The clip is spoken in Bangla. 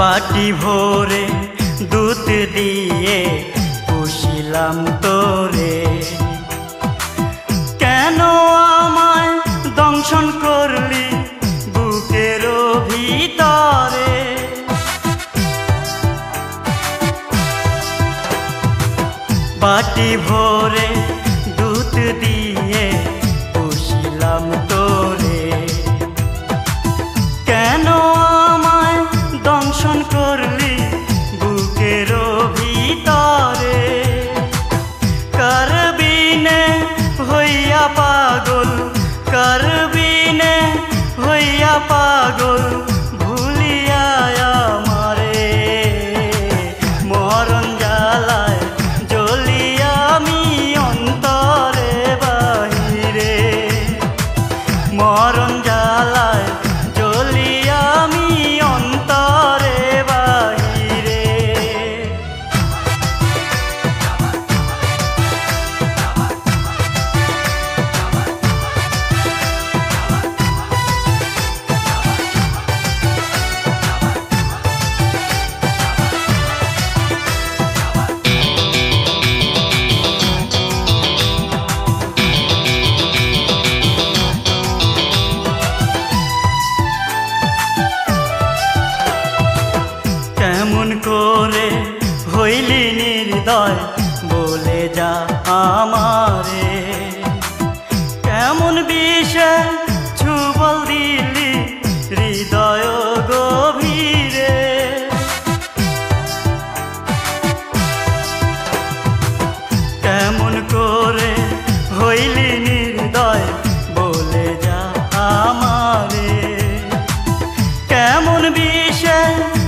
বাটি ভরে দুধ দিয়ে পুষিলাম তোরে, কেন আমায় দংশন করলি বুকের ভিতরে। বাটি ভরে দুধ দিয়ে পুষিলাম তোরে, কেন আমায় দংশন করলি বুকের ভিতরে। করবিনে হইয়া পাগল, করবিনে হইয়া পাগল ভুলিয়া আমারে। মরণ জ্বালায় জ্বলিয়া আমি অন্তরে বাহিরে, মরণ জ্বালায় জ্বলিয়া আমি অন্তরে বাহিরে। কেমন করে হইলি নির্দয় বলে যা আমারে, কেমন বিষে ছুবল দিলি হৃদয় গভীরে। কেমন করে হইলি নির্দয় বলে যা আমারে, কেমন বিষে